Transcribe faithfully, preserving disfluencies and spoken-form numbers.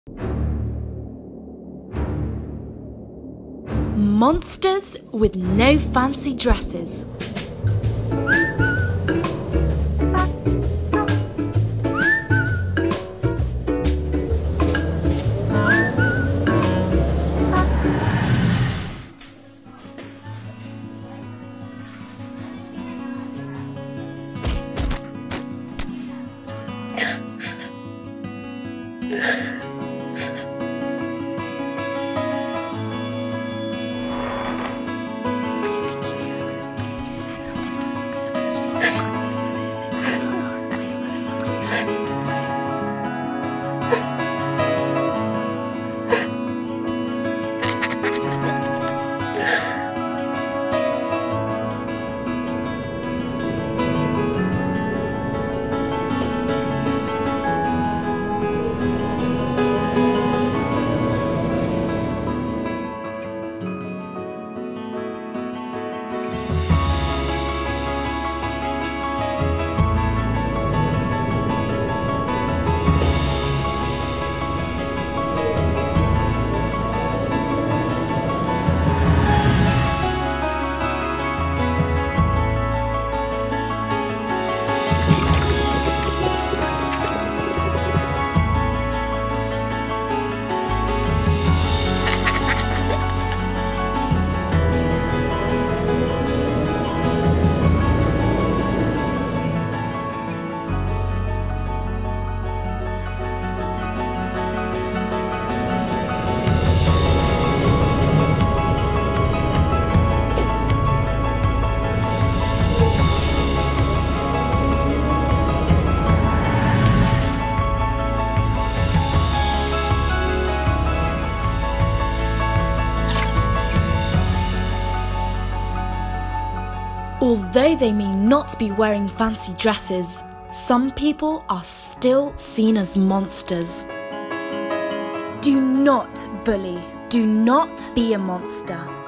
Monsters with no fancy dresses. Although they may not be wearing fancy dresses, some people are still seen as monsters. Do not bully. Do not be a monster.